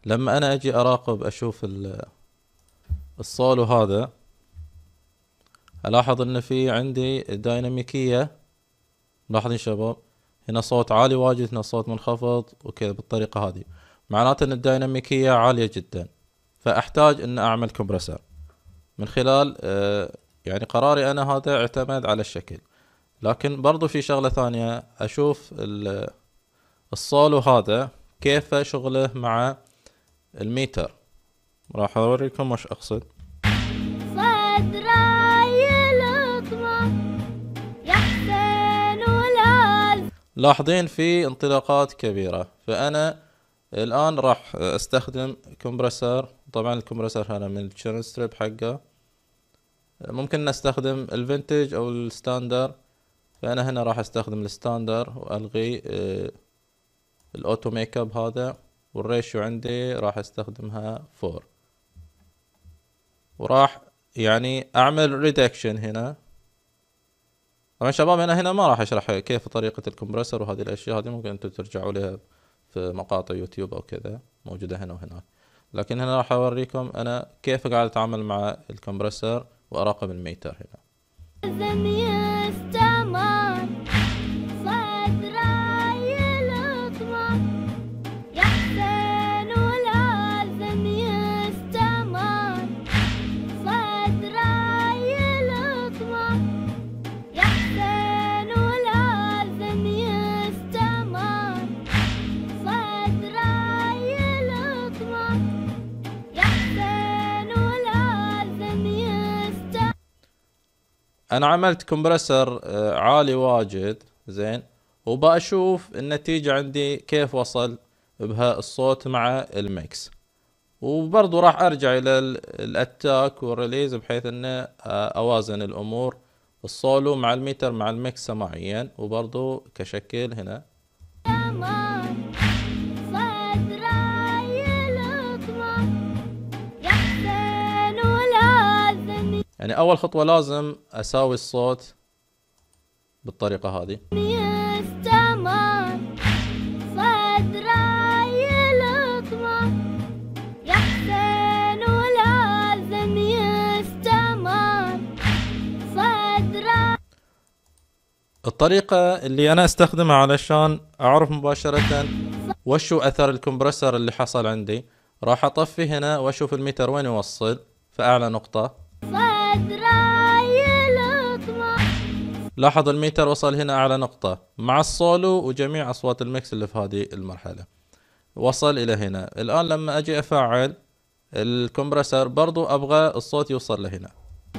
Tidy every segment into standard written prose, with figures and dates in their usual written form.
لما انا اجي اراقب اشوف الصولو هذا، الاحظ ان في عندي دايناميكية. ملاحظين شباب هنا صوت عالي واجد، هنا صوت منخفض وكذا بالطريقة هذه، معناته ان الدايناميكية عالية جدا. فاحتاج ان اعمل كومبرسر من خلال يعني قراري انا هذا اعتمد على الشكل. لكن برضو في شغلة ثانية، اشوف الصولو هذا كيف شغله مع الميتر. راح اوريكم وش اقصد. لاحظين في انطلاقات كبيرة. فانا الان راح استخدم كومبرسر. طبعا الكومبرسر هنا من الشيرن ستريب حقه، ممكن نستخدم الفينتج او الستاندر. فانا هنا راح استخدم الستاندر والغي الاوتو ميك اب هذا، والريشيو عندي راح استخدمها 4، وراح يعني اعمل ريدكشن هنا. طبعا شباب هنا ما راح اشرح كيف طريقة الكمبرسر وهذه الاشياء، هذه ممكن انتم ترجعوا لها في مقاطع يوتيوب او كذا، موجودة هنا وهناك. لكن هنا راح اوريكم انا كيف قاعد اتعامل مع الكمبرسر واراقب الميتر هنا. انا عملت كمبرسر عالي واجد زين، وبأشوف النتيجة عندي كيف وصل بها الصوت مع الميكس. وبرضو راح ارجع الى الاتاك والريليز بحيث انه اوازن الامور، السولو مع الميتر مع الميكس سماعيا، وبرضو كشكل هنا. يعني اول خطوة لازم اساوي الصوت بالطريقة هذه. الطريقة اللي انا استخدمها علشان اعرف مباشرة وشو اثر الكمبرسر اللي حصل عندي، راح اطفي هنا واشوف الميتر وين يوصل في اعلى نقطة. لاحظ الميتر وصل هنا اعلى نقطة مع السولو وجميع اصوات الميكس اللي في هذه المرحلة، وصل الى هنا. الان لما اجي افعل الكمبرسر برضو ابغى الصوت يوصل لهنا.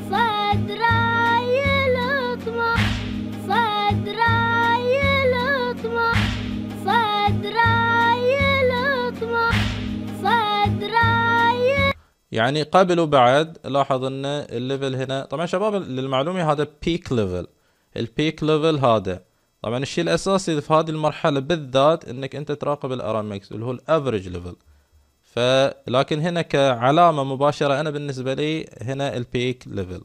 يعني قبل وبعد لاحظ ان الليفل هنا. طبعا شباب للمعلومة هذا بيك ليفل. البيك ليفل هذا طبعا الشيء الاساسي في هذه المرحلة بالذات انك انت تراقب الارام ميكس اللي هو الافريج ليفل. فلكن هنا كعلامة مباشرة انا بالنسبة لي هنا البيك ليفل.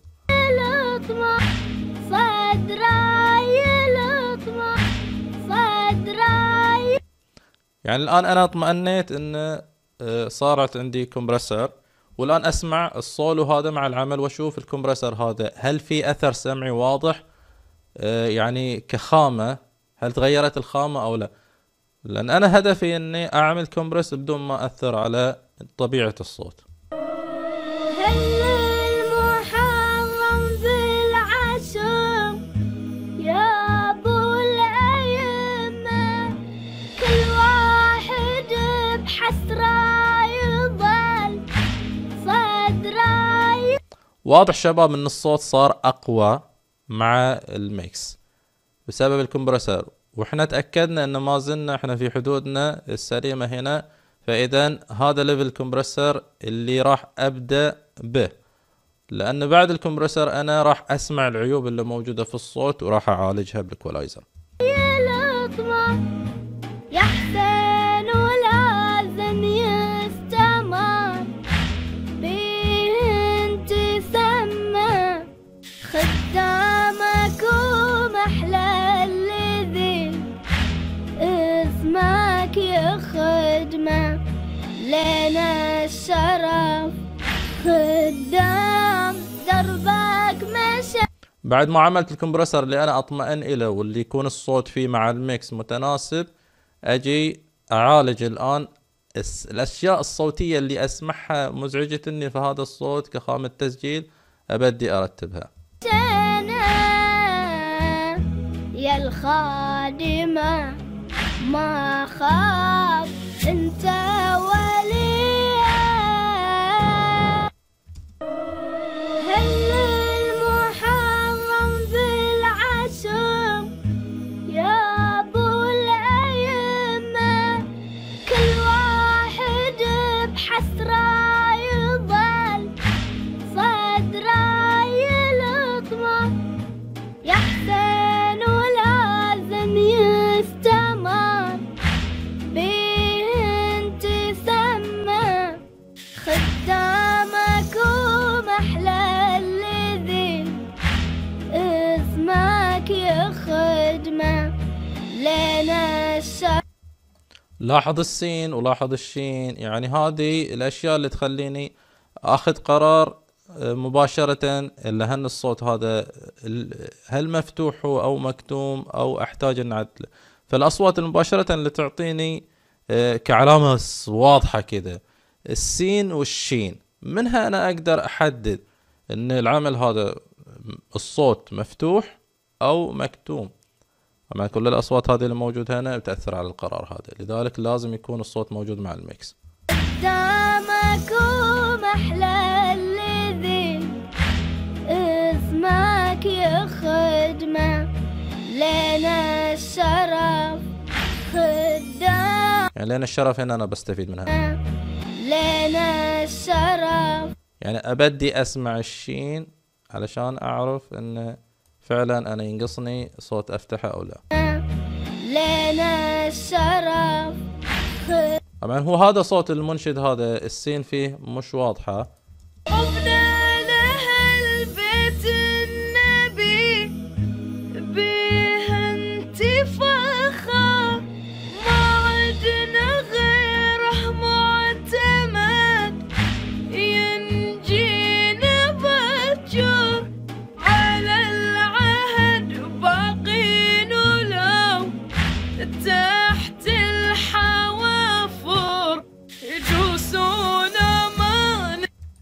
يعني الان انا اطمأنيت ان صارت عندي كومبرسر، والان اسمع السولو هذا مع العمل واشوف الكمبرسر هذا هل في اثر سمعي واضح، يعني كخامة هل تغيرت الخامة او لا. لان انا هدفي اني اعمل كومبرس بدون ما اثر على طبيعة الصوت. واضح شباب ان الصوت صار اقوى مع الميكس بسبب الكمبرسر، واحنا تأكدنا ان ما زلنا احنا في حدودنا السليمة هنا. فاذا هذا ليفل الكمبرسر اللي راح ابدأ به، لان بعد الكمبرسر انا راح اسمع العيوب اللي موجودة في الصوت وراح اعالجها بالايكولايزر. لنا الشرف خدام دربك مشى. بعد ما عملت الكمبرسر اللي انا اطمئن له واللي يكون الصوت فيه مع الميكس متناسب، اجي اعالج الان الاشياء الصوتية اللي اسمعها مزعجتني في هذا الصوت كخامة تسجيل، ابدي ارتبها. يا الخادمة ما خاب انت وليا، هل المحرم بالعشم يا ابو الأئمة، كل واحد بحسرة يضل صدره يلطمه، يا حسين ولازم يستمر بيه انت سمى، خدامك ومحلى الذي اسمك يا خدمة لنا الشر. لاحظ السين ولاحظ الشين، يعني هذه الاشياء اللي تخليني اخذ قرار مباشرة اللي هل الصوت هذا هل مفتوح او مكتوم او احتاج ان اعدله. فالاصوات المباشرة اللي تعطيني كعلامة واضحة كذا السين والشين، منها انا اقدر احدد ان العمل هذا الصوت مفتوح او مكتوم. اما كل الاصوات هذه اللي موجودة هنا بتأثر على القرار هذا، لذلك لازم يكون الصوت موجود مع الميكس. قدامك ومحلى الذي اسمك يا خدمة لنا الشرف خدام، يعني لنا الشرف هنا انا بستفيد منها، لنا الشرف، يعني ابدي اسمع الشين علشان اعرف ان فعلا انا ينقصني صوت افتحه او لا. لنا الشرف. طبعا هو هذا صوت المنشد، هذا السين فيه مش واضحة. قمنا لأهل بيت النبي بيه انتفاخر، ما عدنا غيره معتمد ينجينا بالجور، على العهد باقين ولو تحت الحوافر يجوسونا ما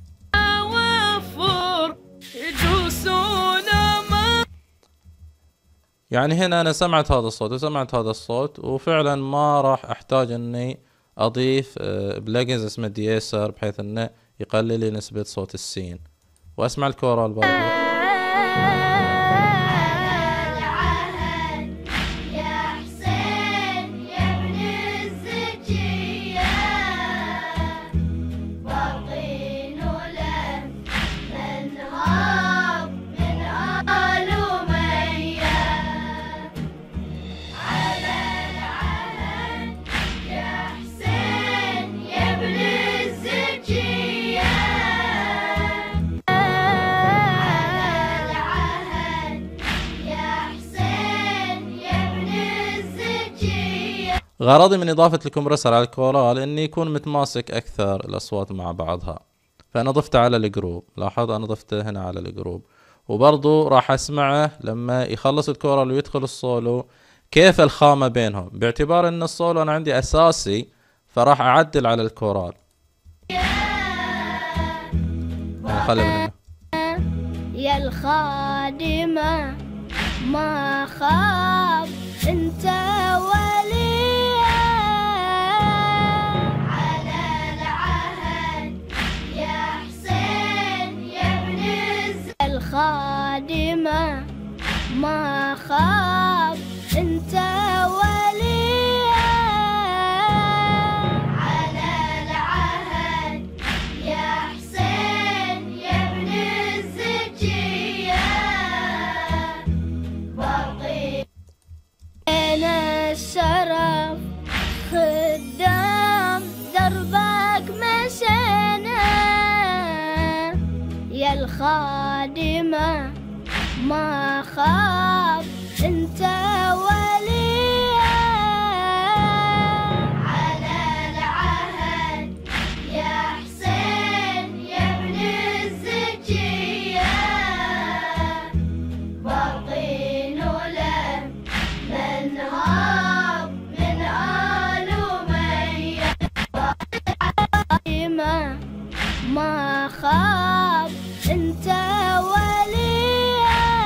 حوافر يجوسونا ما. يعني هنا انا سمعت هذا الصوت وسمعت هذا الصوت، وفعلا ما راح احتاج اني اضيف بلجنز اسمه دييسر بحيث انه يقلل لي نسبة صوت السين. واسمع الكورال برضه. غرضي من إضافة الكمبرسر على الكورال إني يكون متماسك أكثر الأصوات مع بعضها، فأنا ضفته على الجروب. لاحظ أنا ضفته هنا على الجروب، وبرضو راح أسمعه لما يخلص الكورال ويدخل السولو كيف الخامة بينهم، باعتبار إن السولو أنا عندي أساسي فراح أعدل على الكورال. خلي منه. يا الخادمة ما خاب انت وليا، على العهد يا حسين يا ابن الخادمة ما خاب انت وليا، على العهد يا حسين يا ابن الزكية، باقي لنا الشرف خدام دربك مشينا، يا الخادمة ما خاب انت وليا، على العهد يا حسين ما خاب انت ولي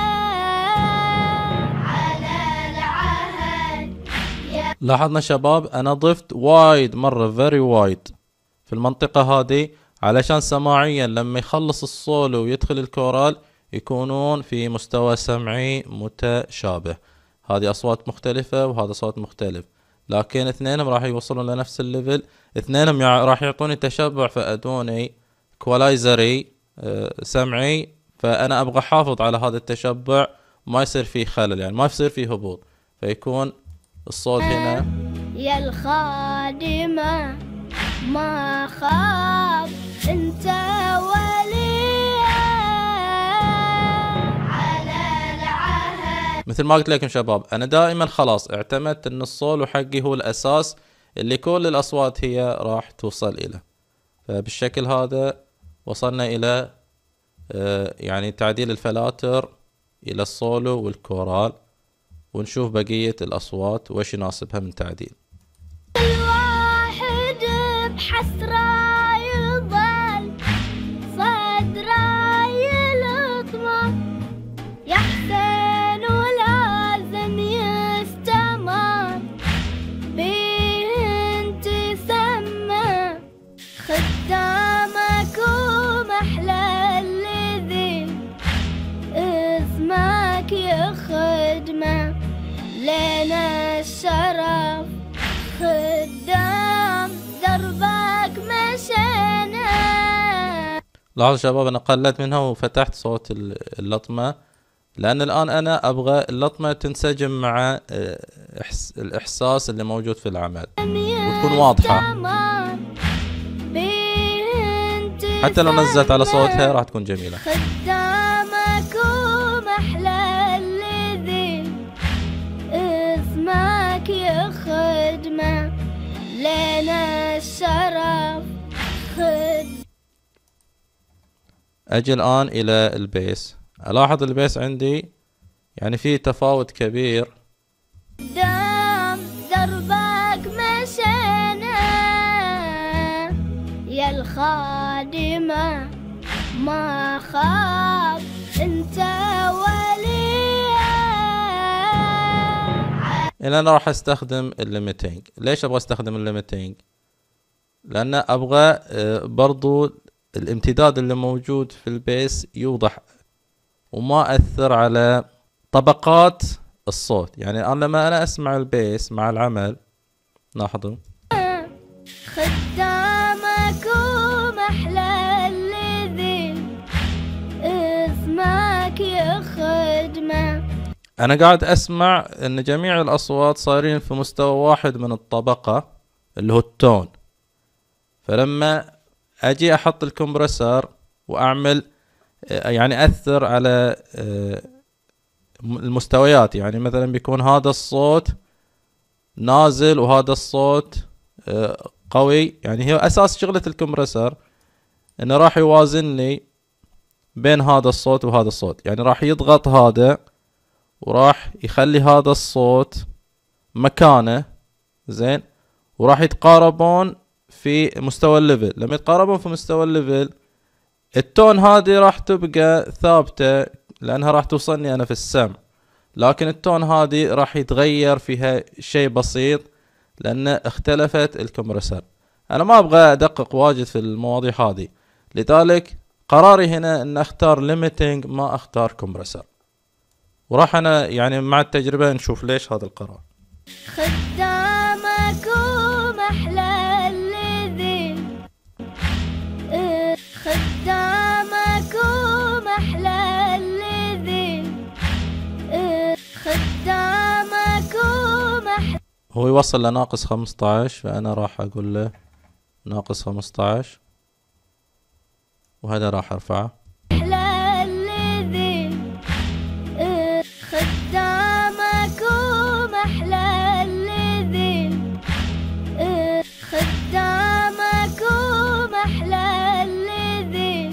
على العهد. لاحظنا شباب انا ضفت وايد مرة very وايد في المنطقة هذه علشان سماعيا لما يخلص الصولو ويدخل الكورال يكونون في مستوى سمعي متشابه. هذه اصوات مختلفة وهذا صوت مختلف، لكن اثنينهم راح يوصلون لنفس الليفل، اثنينهم راح يعطوني تشبع فادوني كوالايزري سمعي، فانا ابغى احافظ على هذا التشبع ما يصير فيه خلل، يعني ما يصير فيه هبوط، فيكون الصوت هنا يا الخادمة ما خاب انت ولي على العهد. مثل ما قلت لكم شباب انا دائما خلاص اعتمدت ان الصولو حقي هو الاساس اللي كل الاصوات هي راح توصل اليه. فبالشكل هذا وصلنا الى يعني تعديل الفلاتر الى الصولو والكورال، ونشوف بقية الاصوات وش يناسبها من تعديل. الواحد بحسرة يضل صدره يلطمه، يحسن ولازم يستمر بيه انت سمه، خدامك ومحلى الذي اسمك يخدمه، لنا الشرف خدام دربك مشينا. لاحظوا شباب انا قلت منها وفتحت صوت اللطمة، لان الان انا ابغى اللطمة تنسجم مع الاحساس اللي موجود في العمل وتكون واضحة، حتى لو نزلت على صوتها راح تكون جميلة. خدامك ومحلى الذي اسمك يخدمه، لنا الشرف اجي الان الى البيس، الاحظ البيس عندي يعني في تفاوت كبير. دام دربك مشينا يا الخادمة ما خاب انت ولي. الان انا راح استخدم الليميتنج. ليش ابغى استخدم الليميتنج؟ لان ابغى برضو الامتداد اللي موجود في البيس يوضح وما اثر على طبقات الصوت. يعني انا لما انا اسمع البيس مع العمل لاحظوا خدامك ومحلى الذي اسمك يخدمه، انا قاعد اسمع ان جميع الاصوات صايرين في مستوى واحد من الطبقة اللي هو التون. فلما اجي احط الكمبرسر واعمل يعني اثر على المستويات، يعني مثلا بيكون هذا الصوت نازل وهذا الصوت قوي، يعني هي اساس شغلة الكمبرسر انه راح يوازن لي بين هذا الصوت وهذا الصوت، يعني راح يضغط هذا وراح يخلي هذا الصوت مكانه زين، وراح يتقاربون في مستوى الليفل. لما يتقاربون في مستوى الليفل التون هذه راح تبقى ثابتة لانها راح توصلني انا في السمع، لكن التون هذه راح يتغير فيها شيء بسيط لان اختلفت الكمبرسر. انا ما ابغى ادقق واجد في المواضيع هذه، لذلك قراري هنا ان اختار ليميتنج ما اختار كمبرسر، وراح انا يعني مع التجربة نشوف ليش هذا القرار. خدامك ومحلى الذي خدامك ومحلى الذي خدامك ومحلى. هو يوصل لناقص 15، فانا راح اقول له ناقص 15 وهذا راح ارفعه. خدامك ومحلى الذي خدامك ومحلى الذي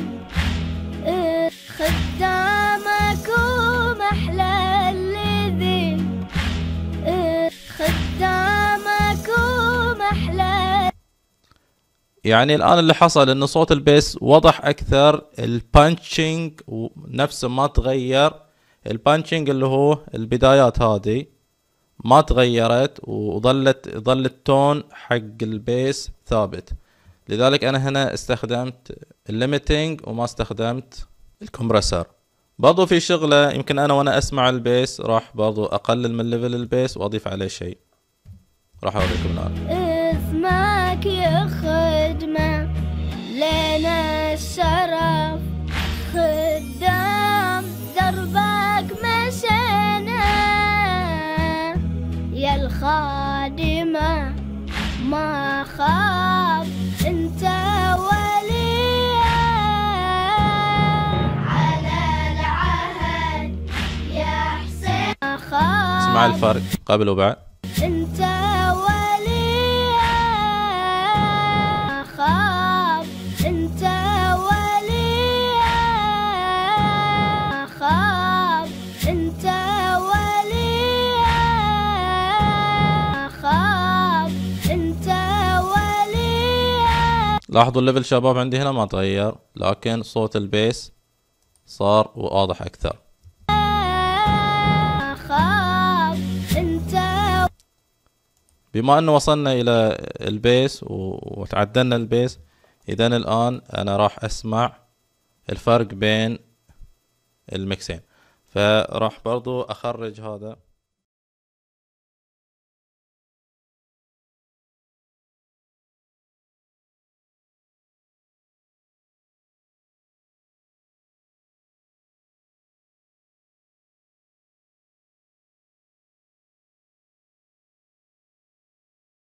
خدامك ومحلى الذي خدامك ومحلى. يعني الآن اللي حصل إن صوت البيس وضح أكثر، البانشينج نفسه ما تغير، البانشينج اللي هو البدايات هذه ما تغيرت، ظل التون حق البيس ثابت. لذلك أنا هنا استخدمت الليميتنج وما استخدمت الكمبرسر. برضو في شغلة يمكن أنا وأنا أسمع البيس راح برضو أقلل من ليفل البيس وأضيف عليه شيء، راح أوريكم الآن. اسمك يا خدمة لنا الشرف، خدام دربك مشينا يا الخادمة، ما خاب انت وليا على العهد يا حسين، ما خاب. اسمع الفرق قبل وبعد. انت وليا ما خاب، انت وليا ما خاب، انت وليا ما خاب، انت وليا. لاحظوا الليفل شباب عندي هنا ما تغير، لكن صوت البيس صار واضح أكثر. ما خاب انت. بما أنه وصلنا إلى البيس وتعدلنا البيس، إذا الآن أنا راح أسمع الفرق بين الميكسين، فراح برضو أخرج هذا.